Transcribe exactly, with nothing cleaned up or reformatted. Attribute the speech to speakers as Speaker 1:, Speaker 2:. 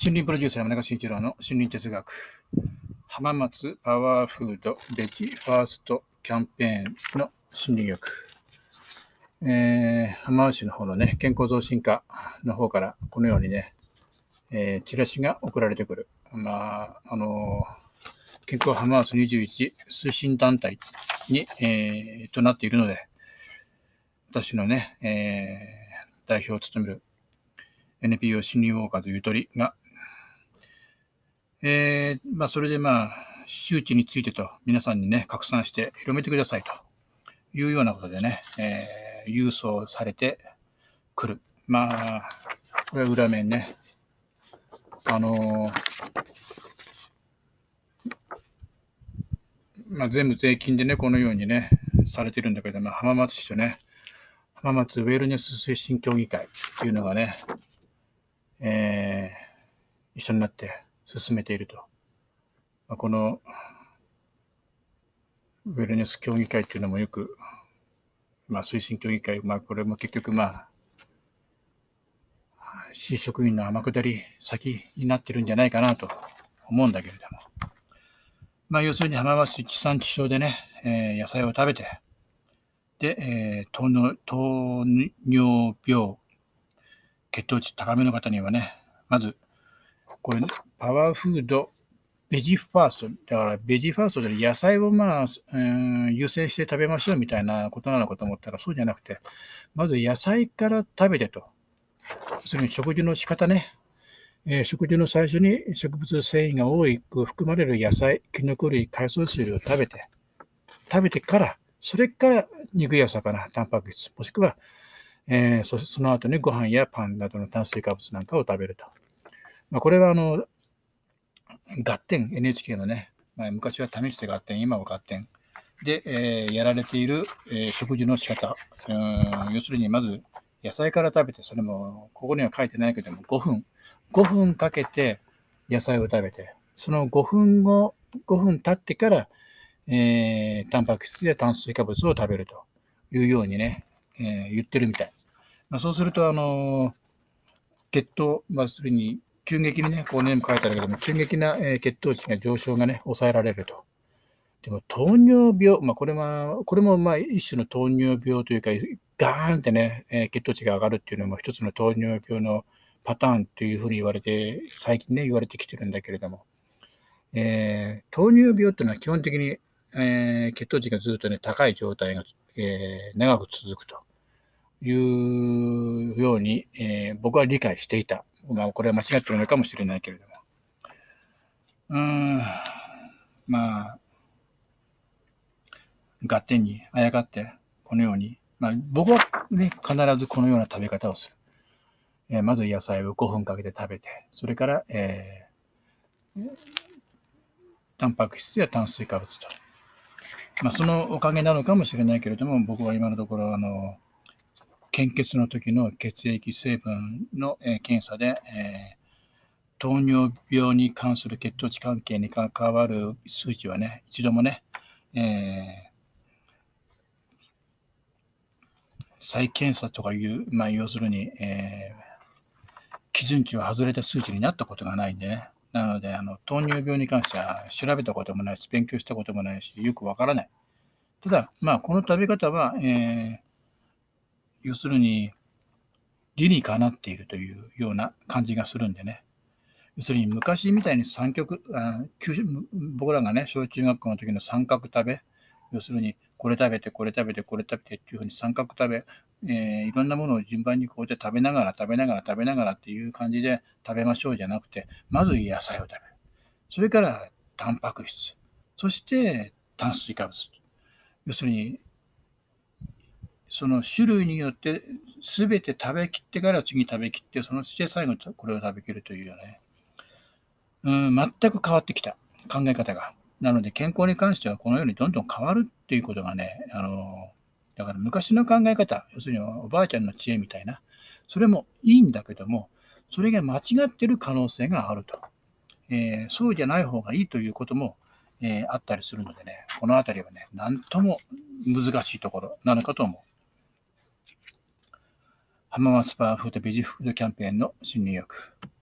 Speaker 1: 森林プロデューサー山中慎一郎の森林哲学。浜松パワーフードベジファーストキャンペーンの森林浴。えー、浜松市の方のね、健康増進課の方からこのようにね、えー、チラシが送られてくる。まあ、あのー、健康浜松にじゅういち推進団体に、えー、となっているので、私のね、えー、代表を務める エヌピーオー 森林ウォーカーズゆとりが、えー、まあ、それでまあ、周知についてと皆さんにね、拡散して広めてくださいというようなことでね、えー、郵送されてくる。まあ、これは裏面ね。あのー、まあ、全部税金でね、このようにね、されてるんだけど、まあ、浜松市とね、浜松ウェルネス推進協議会っていうのがね、えー、一緒になって進めていると。まあ、このウェルネス協議会っていうのもよく、まあ、推進協議会、まあ、これも結局、まあ、市職員の天下り先になってるんじゃないかなと思うんだけれども。まあ、要するに浜松市地産地消でね、えー、野菜を食べて、で、えー、糖の糖尿病、血糖値高めの方にはね、まず、これ、パワーフード、ベジファースト、だからベジファーストで野菜をまあ、うん、優先して食べましょうみたいなことなのかと思ったらそうじゃなくて、まず野菜から食べてと。要するに食事の仕方ね。えー、食事の最初に植物繊維が多く含まれる野菜、キノコ類、海藻類を食べて、食べてから、それから肉や魚、タンパク質、もしくは、えー、そ, その後にご飯やパンなどの炭水化物なんかを食べると。まあ、これはあの、ガッテン、エヌエイチケー のね、まあ、昔は試してガッテン、今はガッテンで、えー、やられている、えー、食事の仕方。うん、要するに、まず野菜から食べて、それもここには書いてないけども、ごふん、ごふんかけて野菜を食べて、そのごふんご、ごふん経ってから、えー、タンパク質や炭水化物を食べるというようにね、えー、言ってるみたい。まあ、そうすると、あのー、血糖、まあ、するに急激にね、ここにも書いてあるけども、急激な、えー、血糖値が上昇がね、抑えられると。でも糖尿病、まあ、これは、これもまあ一種の糖尿病というか、ガーンってね、えー、血糖値が上がるっていうのも一つの糖尿病のパターンというふうに言われて、最近ね、言われてきてるんだけれども、えー、糖尿病っていうのは基本的に、えー、血糖値がずっとね、高い状態が、えー、長く続くというように、えー、僕は理解していた。まあ、これは間違ってるのかもしれないけれども。うーん、まあ、合点にあやかって、このように、まあ、僕はね、必ずこのような食べ方をする。えー、まず野菜をごふんかけて食べて、それから、えー、タンパク質や炭水化物と。まあ、そのおかげなのかもしれないけれども、僕は今のところ、あの、献血の時の血液成分の、えー、検査で、えー、糖尿病に関する血糖値関係に関わる数値はね、一度もね、えー再検査とかいう、まあ、要するに、えー、基準値を外れた数値になったことがないんでね。なので、あの糖尿病に関しては調べたこともないし、勉強したこともないし、よくわからない。ただ、まあ、この食べ方は、えー、要するに、理にかなっているというような感じがするんでね。要するに、昔みたいに三極、あ僕らがね、小中学校の時の三角食べ、要するに、これ食べて、これ食べて、これ食べてっていうふうに三角食べ、えー、いろんなものを順番にこうやって食べながら、食べながら、食べながらっていう感じで食べましょうじゃなくて、まず野菜を食べる。それからタンパク質。そして炭水化物。要するに、その種類によって全て食べきってから次食べきって、そのして最後これを食べきるというよね。うん、全く変わってきた考え方が。なので健康に関してはこのようにどんどん変わるっていうことがね、あの、だから昔の考え方、要するにおばあちゃんの知恵みたいな、それもいいんだけども、それが間違ってる可能性があると。えー、そうじゃない方がいいということも、えー、あったりするのでね、このあたりはね、なんとも難しいところなのかと思う。浜松パワーフードベジフードキャンペーンの森林浴。